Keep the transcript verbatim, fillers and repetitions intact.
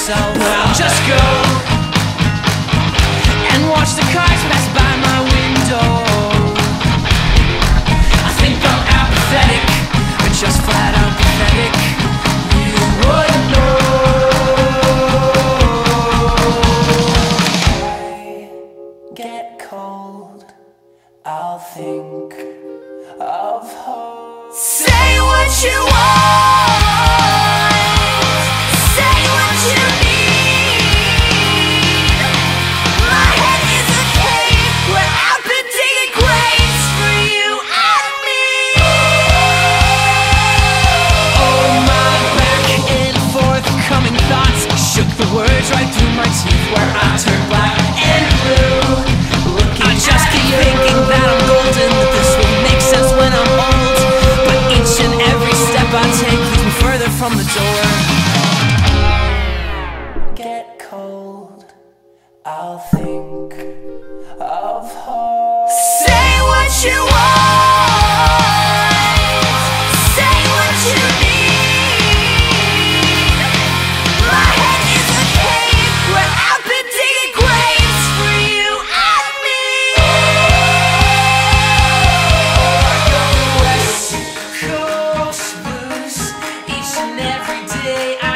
myself. I'll just go and watch the cars pass by my window. I think I'm apathetic, or just flat out pathetic. You wouldn't know. I get cold, I'll think of hope. Say what you want, say what you need. My head is a cave where I've been digging graves for you and me. Oh, my back and forth coming thoughts shook the words right through my teeth, where I turned black and blue. Looking I just keep you. Thinking that I'm golden, that this will make sense when I'm old. But each and every step I take leads me further from the door. Get cold, I'll think of hope. Say what you want, say what you need. My head is a cave where I've been digging graves for you and me. West Coast blues, each and every day I